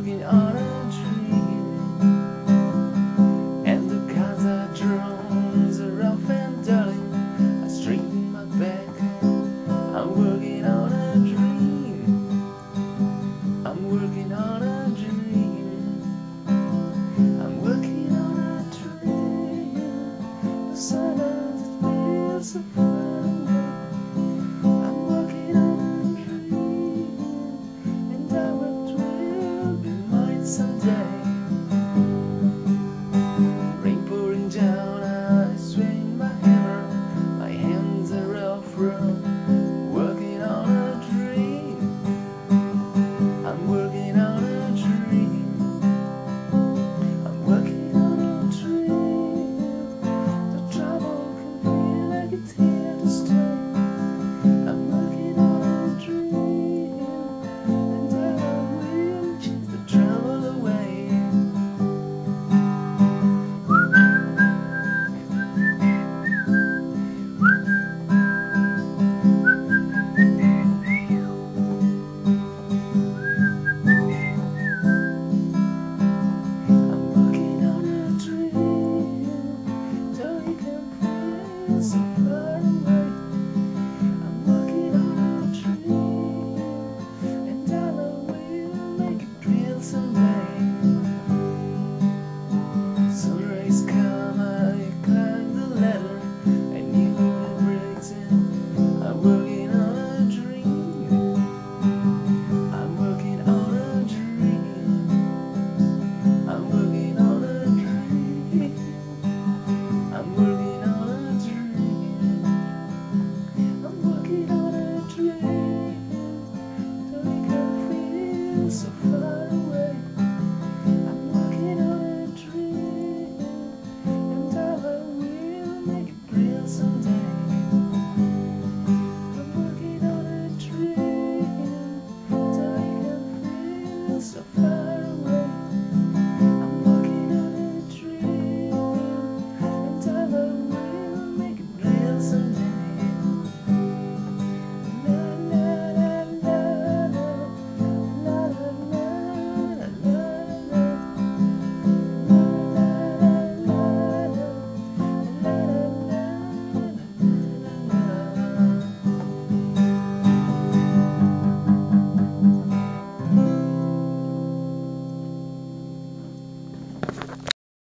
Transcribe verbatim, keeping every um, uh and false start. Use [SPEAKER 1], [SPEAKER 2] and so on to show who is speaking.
[SPEAKER 1] working on a dream, and the cards are drawn, are rough and darling. I straighten my back, I'm working on a dream, I'm working on a dream, I'm working on a dream. The silence it feels so far away. I'm working on a dream, and I will will be mine someday. Rain pouring down, I swing my hammer, my hands are all from working on a dream. I'm working on a dream, I'm working on a dream. The trouble can feel like it's here to stay. I'm working on a dream, and I will chase the trouble away. I'm working on a dream, though you can feel so far away. I'm working on a dream, and I will make it real someday.